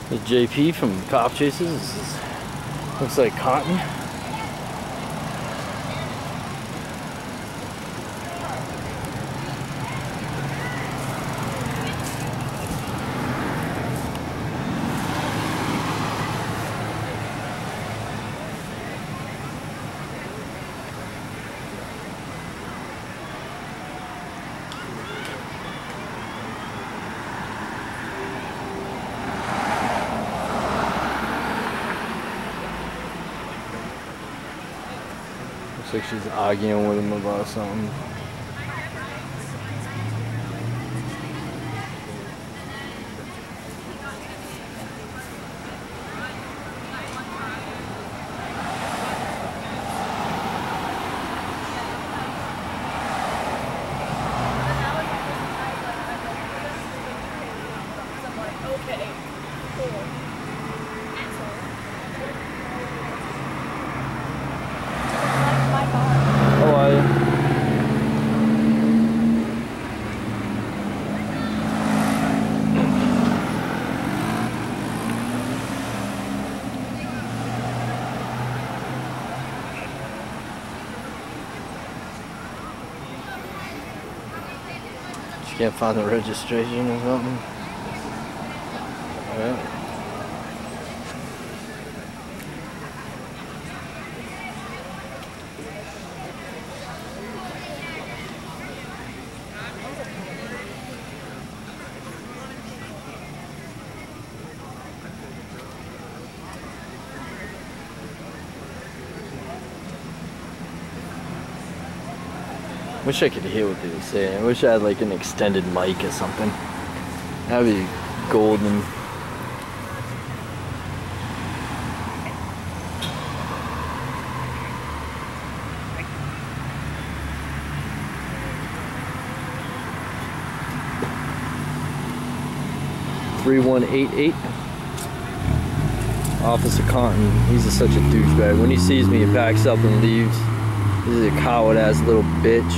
The JP from Cop Chasers. Looks like cotton. Looks like she's arguing with him about something. Okay, cool. How are you? She can't find the registration or something? Yeah. Wish I could hear what they were saying. I wish I had like an extended mic or something. That'd be golden. (3188) Officer Cotton. He's such a douchebag. When he sees me, he backs up and leaves. This is a coward ass little bitch.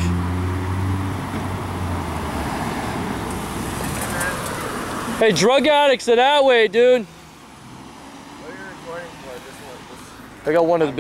Hey, drug addicts are that way, dude. What are you recording for? I got one of the